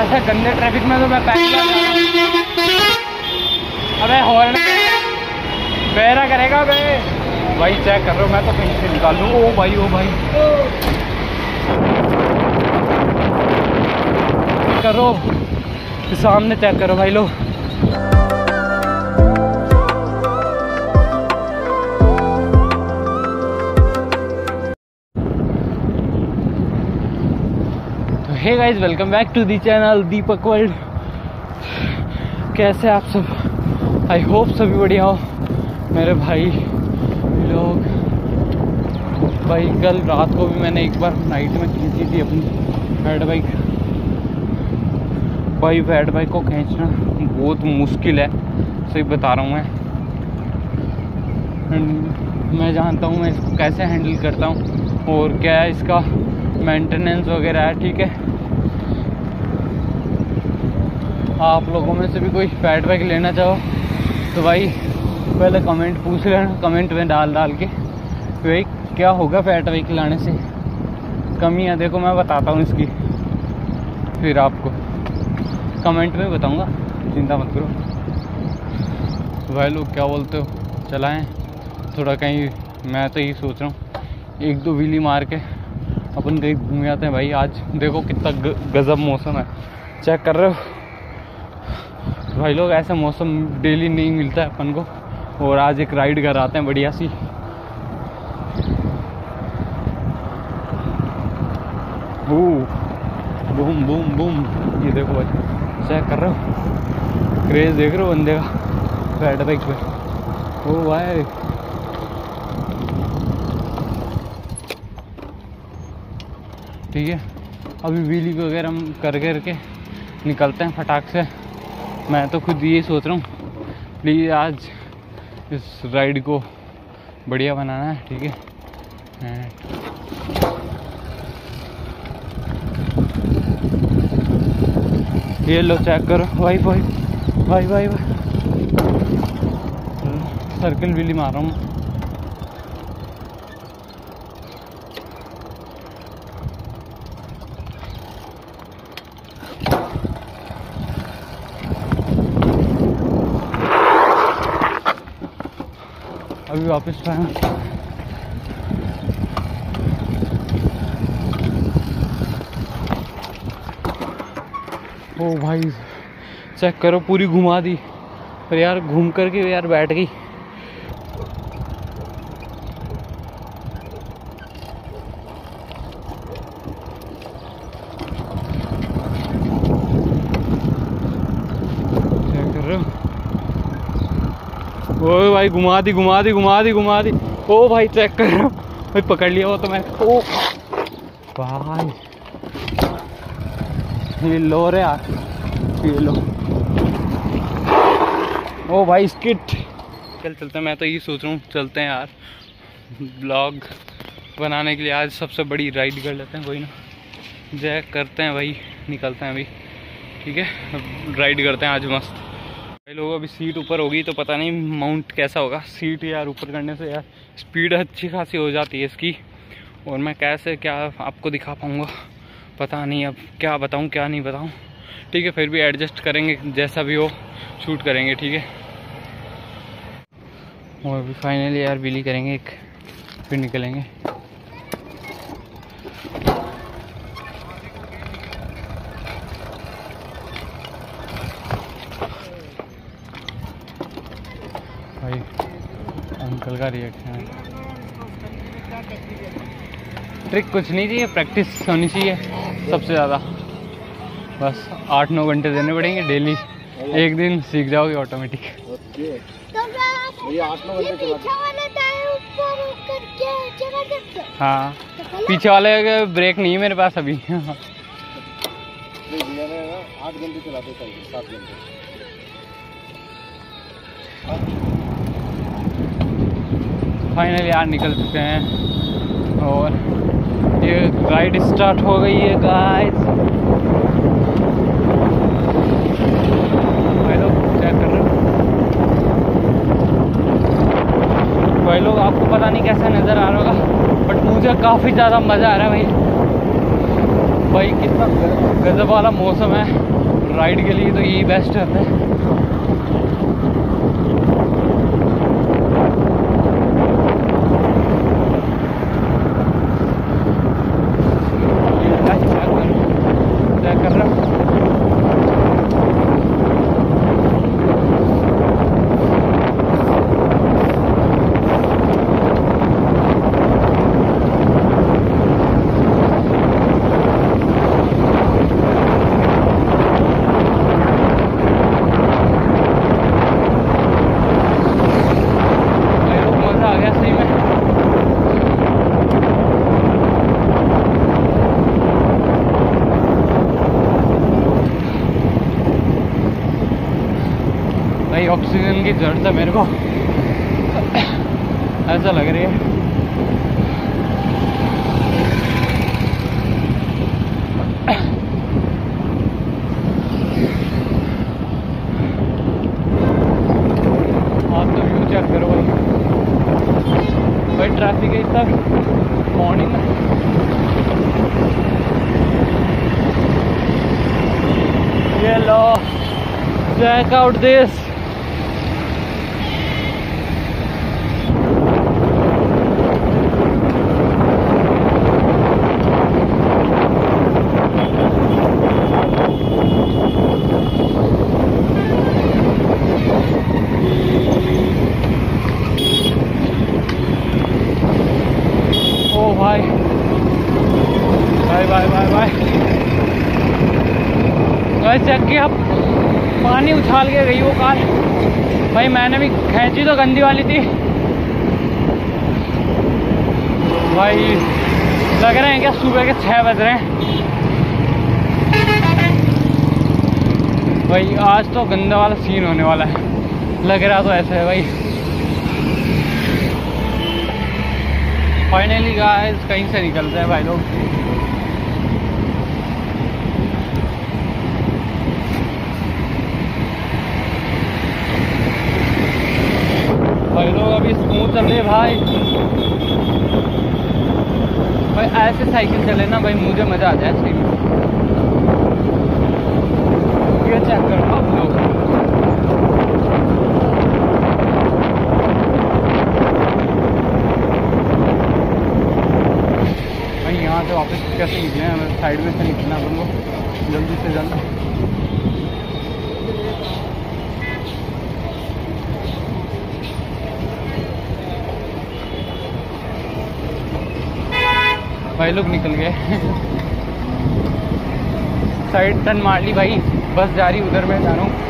ऐसे गंदे ट्रैफिक में तो मैं पहली बार जा रहा हूं। अबे हॉर्न बेरा करेगा बे भाई। चेक कर रहे हो, मैं तो कहीं से निकाल लूँ। ओ भाई ओ भाई करो, सामने चेक करो भाई लोग। तो hey guys, welcome back to the channel Deepak world. कैसे आप सब? आई होप सभी बढ़िया हो मेरे भाई लोग। भाई कल रात को भी मैंने एक बार नाइट में खींची थी अपनी फैट बाइक। भाई फैट बाइक को खींचना बहुत मुश्किल है, सही बता रहा हूँ मैं जानता हूँ मैं इसको कैसे हैंडल करता हूँ और क्या है इसका मेंटेनेंस वगैरह है। ठीक है, आप लोगों में से भी कोई फैट बाइक लेना चाहो तो भाई पहले कमेंट पूछ लेना, कमेंट में डाल के भाई क्या होगा फैट बाइक लाने से, कमियाँ देखो मैं बताता हूँ इसकी, फिर आपको कमेंट में बताऊँगा, चिंता मत करो। तो भाई लोग क्या बोलते हो, चलाएं थोड़ा कहीं? मैं तो यही सोच रहा हूँ एक दो व्हीली मार के अपन कहीं घूम आते हैं भाई। आज देखो कितना गजब मौसम है, चेक कर रहे हो भाई लोग। ऐसा मौसम डेली नहीं मिलता है अपन को, और आज एक राइड कर आते हैं बढ़िया सी। बूम बूम बूम, ये देखो भाई, चेक कर रहे हो क्रेज, देख रहे हो बंदे का फैट बाइक पे। ओ भाई ठीक है, अभी व्हीली वगैरह हम करके निकलते हैं फटाक से। मैं तो खुद ये सोच रहा हूँ प्लीज़ आज इस राइड को बढ़िया बनाना है। ठीक है, ये लो चेक करो भाई भाई भाई भाई भाई, सर्कल व्हीली मार रहा हूँ। अभी वापस आया। ओ भाई चेक करो, पूरी घुमा दी, पर यार घूम करके यार बैठ गई। चेक कर रहे हो? ओ भाई घुमा दी घुमा दी घुमा दी घुमा दी। ओ भाई चेक कर रहे हो भाई, पकड़ लिया वो तो मैं। ओ भाई ये लो रे यार, ये लो। ओ भाई स्किट, चलते हैं। मैं तो यही सोच रहा हूँ चलते हैं यार ब्लॉग बनाने के लिए। आज सबसे बड़ी राइड कर लेते हैं, कोई ना जय करते हैं भाई, निकलते हैं अभी। ठीक है, राइड करते हैं आज मस्त। भाई लोग अभी सीट ऊपर होगी तो पता नहीं माउंट कैसा होगा। सीट यार ऊपर करने से यार स्पीड अच्छी खासी हो जाती है इसकी, और मैं कैसे क्या आपको दिखा पाऊँगा पता नहीं, अब क्या बताऊँ क्या नहीं बताऊँ। ठीक है, फिर भी एडजस्ट करेंगे, जैसा भी हो शूट करेंगे। ठीक है, और अभी फाइनली यार व्हीली करेंगे एक, फिर निकलेंगे। भाई अंकल का रिएक्शन है, ट्रिक कुछ नहीं चाहिए, प्रैक्टिस होनी चाहिए सबसे ज़्यादा। बस 8-9 घंटे देने पड़ेंगे डेली, एक दिन सीख जाओगे ऑटोमेटिक। हाँ, पीछे वाले का ब्रेक नहीं है मेरे पास अभी। 8 घंटे चलाते चाहिए, 7 घंटे। फाइनली यार निकल चुके हैं और ये राइड स्टार्ट हो गई है गाइस। भाई लोग चेक कर रहे हो, भाई लोग आपको पता नहीं कैसा नज़र आ रहा होगा, बट मुझे काफ़ी ज़्यादा मज़ा आ रहा है भाई। भाई कितना गजब वाला मौसम है, राइड के लिए तो यही बेस्ट रहता है। चेक कर रहा हूँ। भाई ऑक्सीजन की जरूरत है मेरे को, ऐसा लग रही है। आप तो व्यू चेक करो भाई ट्रैफिक है इतना मॉर्निंग में। ये लो चेक आउट दिस। भाई बाय बाय बाय बाय। भाई चेक किया, पानी उछाल के गई वो कार। भाई मैंने भी खींची तो गंदी वाली थी भाई। लग रहे हैं क्या सुबह के 6 बज रहे हैं भाई। आज तो गंदा वाला सीन होने वाला है, लग रहा तो ऐसा है भाई। फाइनली गाइस कहीं से निकलते हैं भाई लोग। भाई लोग अभी स्मूथ चल रहे भाई। भाई ऐसे साइकिल चले ना भाई, मुझे मजा आ जाए सही में। ये चेक करो आप लोग, यहाँ से वापस कैसे निकले हैं? हमें साइड में से निकलना अपन को जल्दी से जल्द। भाई लोग निकल गए साइड टर्न मार ली भाई, बस जा रही उधर मैं जा रहा हूँ।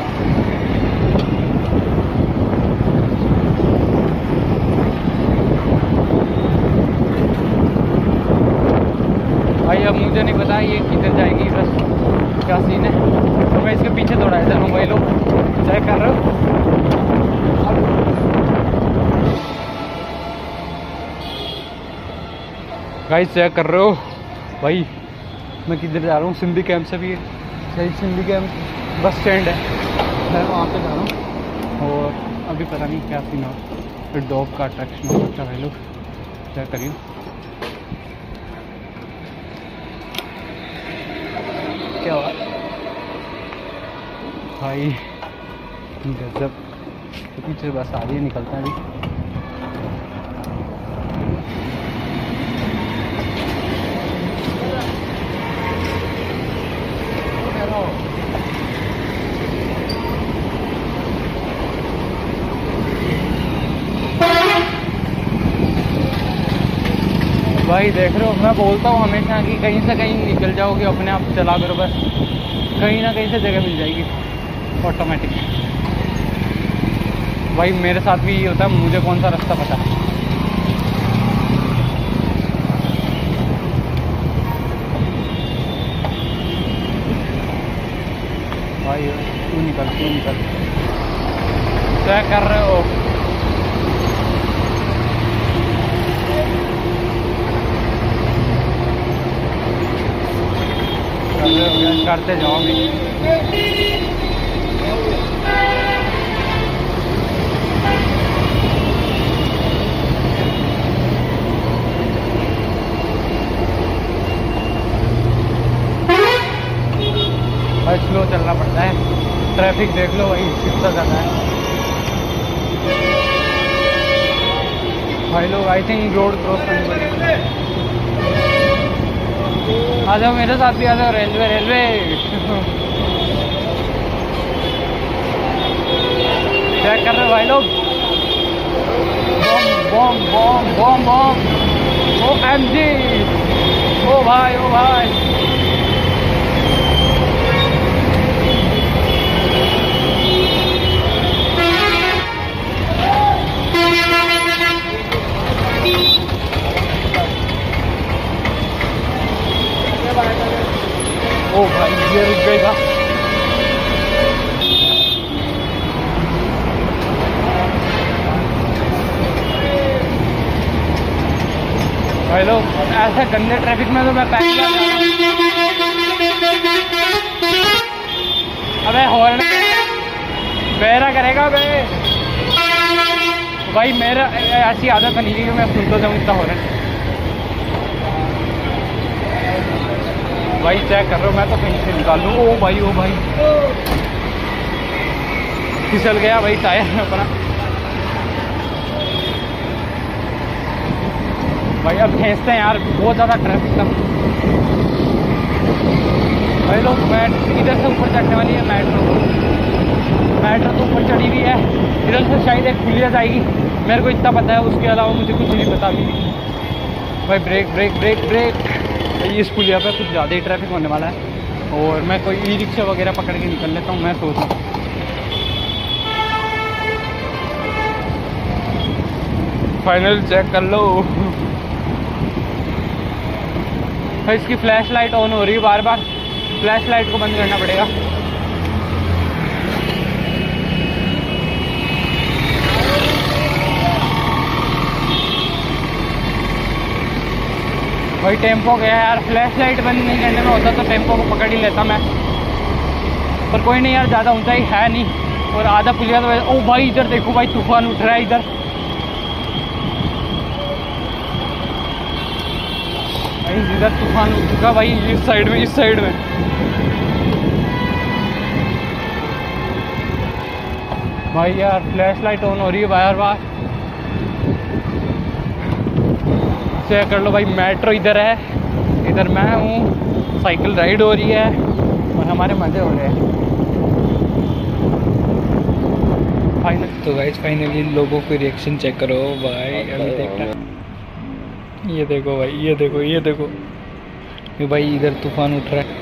भाई अब मुझे नहीं पता ये किधर जाएगी, बस क्या सीन है। तो मैं इसके पीछे दौड़ाया जा रहा हूँ भाई लोग, चेक कर रहे हो। गाइस चेक कर रहे हो भाई मैं किधर जा रहा हूँ। सिंधी कैंप से भी सही, सिंधी कैंप बस स्टैंड है, मैं वहाँ पे जा रहा हूँ। और अभी पता नहीं क्या सीन हो, फिर डॉग का अट्रैक्शन हो सकता है भाई लोग, चेक करिए। क्या हुआ भाई, गजब। पीछे बस आ रही है, निकलता है अभी। भाई देख रहे हो, मैं बोलता हूँ हमेशा कि कहीं से कहीं निकल जाओगे, अपने आप चला करो, बस कहीं ना कहीं से जगह मिल जाएगी ऑटोमेटिक। भाई मेरे साथ भी ये होता है, मुझे कौन सा रास्ता पता है। भाई तू निकल क्या कर रहे हो? करते जाओगे। भाई स्लो चलना पड़ता है। ट्रैफिक देख लो भाई कितना ज़्यादा है भाई लोग। आई थिंक रोड क्रॉस करनी पड़ेगी। आ जाओ मेरे साथ भी, आ जाओ। रेलवे रेलवे चेक कर रहे हो भाई लोग। बॉम बॉम बॉम बॉम OMG। ओ भाई ओ भाई। ओ भाई ये रुक गएगा। भाई लोग ऐसे गंदे ट्रैफिक में तो मैं पहले अबे हॉर्न बेरा करेगा बे भाई। मेरा ऐसी आदत नहीं थी कि मैं सुनता जाऊँ इतना हॉर्न। भाई चेक कर रहा हूँ मैं तो कहीं से निकाल लूँ। ओ भाई ओ भाई फिसल गया भाई टायर अपना। भाई अब खींचते हैं यार, बहुत ज़्यादा ट्रैफिक था भाई लोग। इधर से ऊपर चढ़ने वाली है मेट्रो तो ऊपर चढ़ी हुई है। इधर से शायद एक पुलिया जाएगी, मेरे को इतना पता है, उसके अलावा मुझे कुछ नहीं पता अभी। भाई ब्रेक ब्रेक ब्रेक ब्रेक। इस पुलिया पे कुछ ज़्यादा ही ट्रैफिक होने वाला है और मैं कोई ई-रिक्शा वगैरह पकड़ के निकल लेता हूँ, मैं सोच रहा हूँ। फाइनल चेक कर लो भाई। इसकी फ्लैश लाइट ऑन हो रही है, बार बार फ्लैश लाइट को बंद करना पड़ेगा। भाई टेम्पो गया यार, फ्लैश लाइट बंद नहीं करने में होता तो टेम्पो को पकड़ ही लेता मैं, पर कोई नहीं यार, ज़्यादा ऊंचाई है नहीं और आधा पुलिया तो। ओ भाई इधर देखो भाई, तूफान उठ रहा है इधर। इधर तूफान उठ चुका भाई, इस साइड में भाई यार फ्लैश लाइट ऑन हो रही है बार बार। चेक कर लो भाई, मेट्रो इधर है, इधर मैं हूँ, साइकिल राइड हो रही है और हमारे मज़े हो रहे हैं। तो गाइस फाइनली लोगों के रिएक्शन चेक करो भाई। अभी देखना, ये देखो भाई, ये देखो ये भाई इधर तूफान उठ रहा है।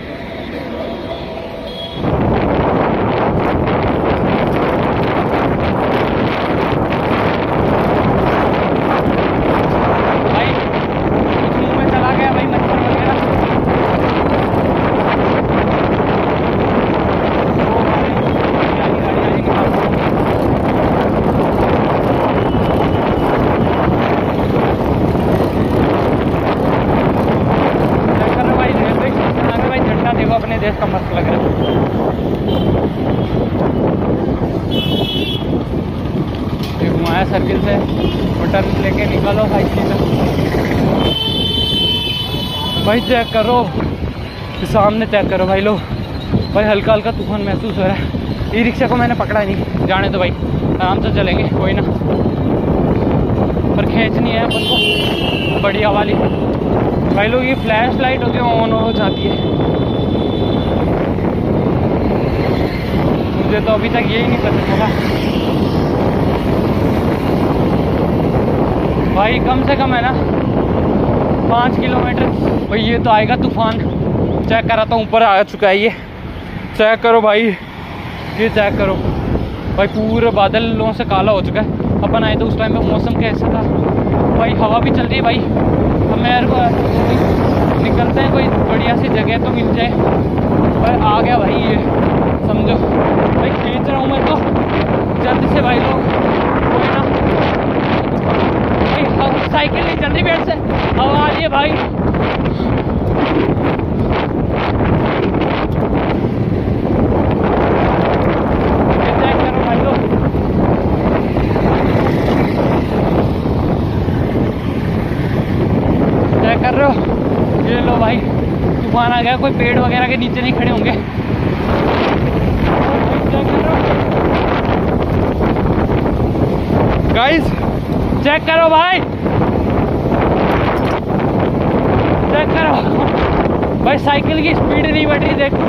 भाई मुंह में चला गया भाई मच्छर वगैरह। देखो अपने देश का मस्त लग रहा है। ये घुमाया सर्किल से और टर्न लेके निकालो भाई सीधा। भाई चेक करो सामने, चेक करो भाई लोग। भाई हल्का हल्का तूफान महसूस हो रहा है। ई रिक्शा को मैंने पकड़ा नहीं, जाने तो भाई आराम से चलेंगे, कोई ना, पर खींचनी है अपन को बढ़िया वाली। भाई लोग ये फ्लैश लाइट होती है ऑन हो जाती है, मुझे तो अभी तक यही नहीं पता चला भाई। कम से कम है ना 5 किलोमीटर। भाई ये तो आएगा तूफान, चेक करा था ऊपर आ चुका है ये। चेक करो भाई, ये चेक करो भाई, पूरे बादलों से काला हो चुका है। अपन आए तो उस टाइम पे मौसम कैसा था भाई, हवा भी चल रही है भाई। अब मेरे को निकलते हैं, कोई बढ़िया सी जगह तो मिल जाए। पर आ गया भाई ये, समझो भाई खींच रहा हूँ मैं तो जल्दी से भाई लोग, कोई ना भाई। साइकिल नहीं चल रही पेड़ से, हवा आ रही है भाई। चेक करो भाई लोग, चेक कर रहे हो, ये लो भाई तूफान आ गया, कोई पेड़ वगैरह के नीचे नहीं खड़े होंगे। गाइस चेक करो भाई, चेक करो भाई, साइकिल की स्पीड नहीं बढ़ रही, देखो।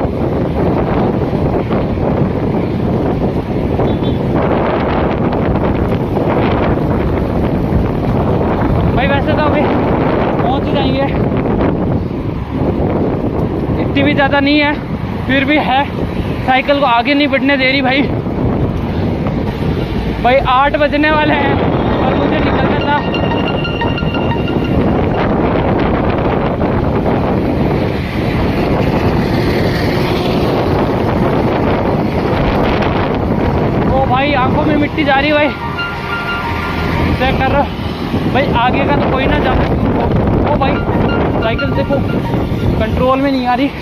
भाई वैसे तो अभी पहुंच ही जाएंगे, इतनी भी ज़्यादा नहीं है, फिर भी है, साइकिल को आगे नहीं बढ़ने दे रही भाई। भाई 8 बजने वाले हैं और मुझे निकलना था। ओ भाई आंखों में मिट्टी जा रही है भाई, चेक कर रहा भाई, आगे का तो कोई ना जा सकता। ओ भाई साइकिल देखो कंट्रोल में नहीं आ रही,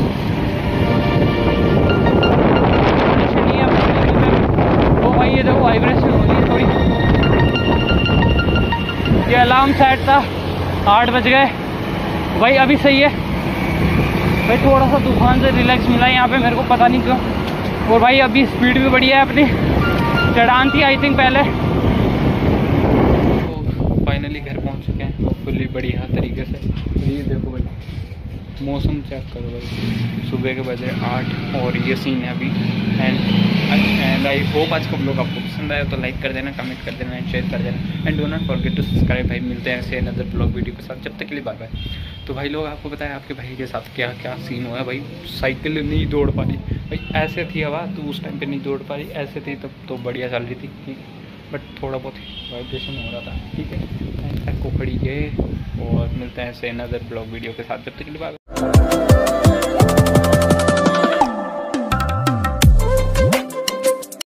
भाई ये देखो वाइब्रेशन हो रही है थोड़ी। ये अलार्म सेट था, 8 बज गए भाई, अभी सही है भाई, थोड़ा सा तूफान से रिलैक्स मिला यहाँ पे मेरे को, पता नहीं क्यों। और भाई अभी स्पीड भी बढ़िया है अपनी, चढ़ान थी आई थिंक पहले। तो फाइनली घर पहुँच चुके हैं फुल्ली बढ़िया तरीके से। ये देखो भाई मौसम चेक करो भाई, सुबह के बजे 8 और ये सीन है अभी। एंड आई होप आज का ब्लॉग आपको पसंद आया, तो लाइक कर देना, कमेंट कर देना एंड शेयर कर देना and do not forget to subscribe. भाई मिलते हैं ऐसे अनदर ब्लॉग वीडियो के साथ, जब तक के लिए बाय बाय। तो भाई लोग आपको पता है आपके भाई के साथ क्या क्या सीन हुआ है भाई, साइकिल नहीं दौड़ पा रही भाई, ऐसे थी हवा तो उस टाइम पे नहीं दौड़ पा रही, ऐसे थी तब तो बढ़िया चल रही थी, बट थोड़ा बहुत वाइब्रेशन हो रहा था, ठीक है। को खड़ी है और मिलते हैं ऐसे अनदर ब्लॉग वीडियो के साथ, जब तक के लिए बाय।